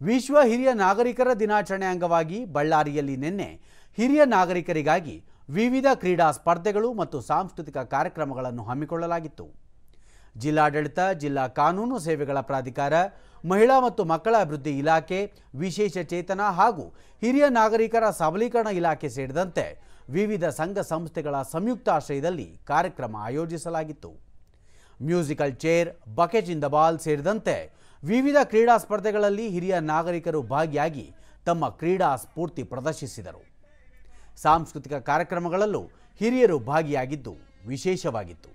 ವಿಶ್ವ ಹಿರಿಯ ನಾಗರಿಕರ ದಿನಾಚರಣೆ ಅಂಗವಾಗಿ ಬಳ್ಳಾರಿಯಲ್ಲಿ ನಿನ್ನೆ ಹಿರಿಯ ನಾಗರಿಕರಿಗಾಗಿ ವಿವಿಧ ಕ್ರೀಡಾ ಸ್ಪರ್ಧೆಗಳು ಮತ್ತು ಸಾಂಸ್ಕೃತಿಕ ಕಾರ್ಯಕ್ರಮಗಳನ್ನು ಹಮ್ಮಿಕೊಳ್ಳಲಾಗಿತ್ತು. ಜಿಲ್ಲಾಡಳಿತ, ಜಿಲ್ಲಾ ಕಾನೂನು ಸೇವೆಗಳ ಪ್ರಾಧಿಕಾರ, ಮಹಿಳಾ ಮತ್ತು ಮಕ್ಕಳ ಅಭಿವೃದ್ಧಿ ಇಲಾಖೆ, ವಿಶೇಷ ಚೇತನ ಹಾಗೂ ಹಿರಿಯ ನಾಗರಿಕರ ಸಬಲೀಕರಣ ಇಲಾಖೆ ಸೇರಿದಂತೆ ವಿವಿಧ ಸಂಘ ಸಂಸ್ಥೆಗಳ ಸಂಯುಕ್ತ ಆಶ್ರಯದಲ್ಲಿ ಕಾರ್ಯಕ್ರಮ ಆಯೋಜಿಸಲಾಗಿತ್ತು. Musical chair, bucket in the ball ಸೇರಿದಂತೆ ವಿವಿಧ ಕ್ರೀಡಾ ಸ್ಪರ್ಧೆಗಳಲ್ಲಿ ಹಿರಿಯ ನಾಗರಿಕರು ಭಾಗಿಯಾಗಿ ತಮ್ಮ ಕ್ರೀಡಾ ಸ್ಫೂರ್ತಿ ಪ್ರದರ್ಶಿಸಿದರು. ಸಾಂಸ್ಕೃತಿಕ ಕಾರ್ಯಕ್ರಮಗಳಲ್ಲೂ ಹಿರಿಯರು ಭಾಗಿಯಾಗಿದ್ದು ವಿಶೇಷವಾಗಿತ್ತು.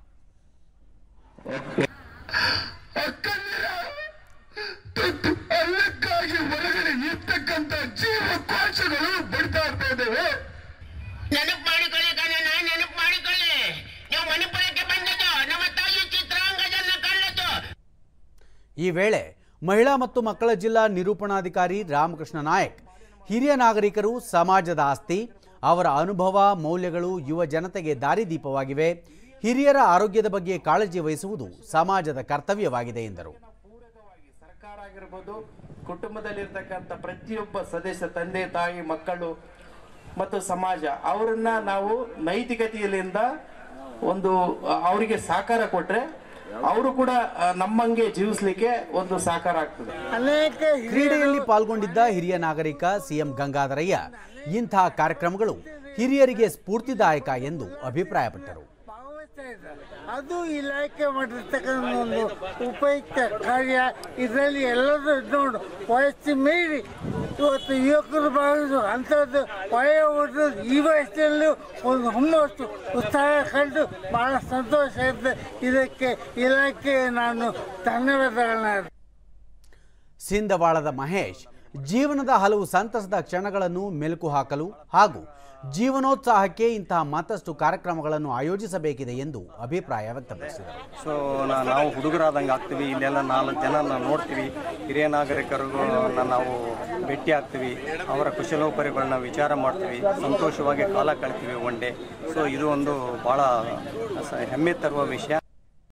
ಈ ವೇಳೆ ಮಹಿಳಾ ಮತ್ತು ಮಕ್ಕಳ ಜಿಲ್ಲಾ ನಿರೂಪಣಾಧಿಕಾರಿ ರಾಮಕೃಷ್ಣ ನಾಯಕ್, ಹಿರಿಯ ನಾಗರಿಕರು ಸಮಾಜದ ಆಸ್ತಿ, ಅವರ ಅನುಭವ ಮೌಲ್ಯಗಳು ಯುವ ಜನತೆಗೆ ದಾರಿದೀಪವಾಗಿವೆ, ಹಿರಿಯರ ಆರೋಗ್ಯದ ಬಗ್ಗೆ ಕಾಳಜಿ ವಹಿಸುವುದು ಸಮಾಜದ ಕರ್ತವ್ಯವಾಗಿದೆ ಎಂದರು. ಸರ್ಕಾರ ಆಗಿರಬಹುದು, ಕುಟುಂಬದಲ್ಲಿರ್ತಕ್ಕಂಥ ಪ್ರತಿಯೊಬ್ಬ ಸದಸ್ಯ, ತಂದೆ ತಾಯಿ, ಮಕ್ಕಳು ಮತ್ತು ಸಮಾಜ, ಅವರನ್ನ ನಾವು ನೈತಿಕತೆಯಿಂದ ಒಂದು ಅವರಿಗೆ ಸಹಕಾರ ಕೊಟ್ರೆ ಅವರು ಕೂಡ ನಮ್ಮಂಗೆ ಜೀವಿಸಲಿಕ್ಕೆ ಒಂದು ಸಹಕಾರ ಆಗ್ತದೆ. ಕ್ರೀಡೆಯಲ್ಲಿ ಪಾಲ್ಗೊಂಡಿದ್ದ ಹಿರಿಯ ನಾಗರಿಕ ಸಿಎಂ ಗಂಗಾಧರಯ್ಯ ಇಂಥ ಕಾರ್ಯಕ್ರಮಗಳು ಹಿರಿಯರಿಗೆ ಸ್ಫೂರ್ತಿದಾಯಕ ಎಂದು ಅಭಿಪ್ರಾಯಪಟ್ಟರು. ಅದು ಇಲಾಖೆ ಮಾಡಿರ್ತಕ್ಕಂಥ ಒಂದು ಉಪಯುಕ್ತ ಕಾರ್ಯ. ಇದರಲ್ಲಿ ಎಲ್ಲರೂ ನೋಡು, ವಯಸ್ಸು ಮೀರಿ ಇವತ್ತು ಯುವಕರು ಭಾಗವಹಿಸುವ ಅಂಥದ್ದು ವಯೋವೃದ್ಧ ಈ ವಯಸ್ಸಲ್ಲೂ ಒಂದು ಹುಮ್ಮಸ್ಸು ಉತ್ಸಾಹ ಕಂಡು ಬಹಳ ಸಂತೋಷ ಇರ್ತದೆ. ಇದಕ್ಕೆ ಇಲಾಖೆ ನಾನು ಧನ್ಯವಾದಗಳನ್ನ. ಸಿಂಧವಾಳದ ಮಹೇಶ್ ಜೀವನದ ಹಲವು ಸಂತಸದ ಕ್ಷಣಗಳನ್ನು ಮೆಲುಕು ಹಾಕಲು ಹಾಗೂ ಜೀವನೋತ್ಸಾಹಕ್ಕೆ ಇಂತಹ ಮತ್ತಷ್ಟು ಕಾರ್ಯಕ್ರಮಗಳನ್ನು ಆಯೋಜಿಸಬೇಕಿದೆ ಎಂದು ಅಭಿಪ್ರಾಯ ವ್ಯಕ್ತಪಡಿಸಿದರು. ಸೊ ನಾವು ಹುಡುಗರಾದಂಗೆ ಆಗ್ತೀವಿ, ಇಲ್ಲೆಲ್ಲ 4 ಜನ ನೋಡ್ತೀವಿ, ಹಿರಿಯ ನಾಗರಿಕರಿಗೂ ನಾವು ಭೇಟಿ ಆಗ್ತೀವಿ, ಅವರ ಕುಶಲೋಪರಿಗಳನ್ನ ವಿಚಾರ ಮಾಡ್ತೀವಿ, ಸಂತೋಷವಾಗಿ ಕಾಲ ಕಳಿತೀವಿ ಒನ್ ಡೇ. ಸೊ ಇದು ಒಂದು ಭಾಳ ಹೆಮ್ಮೆ ತರುವ ವಿಷಯ.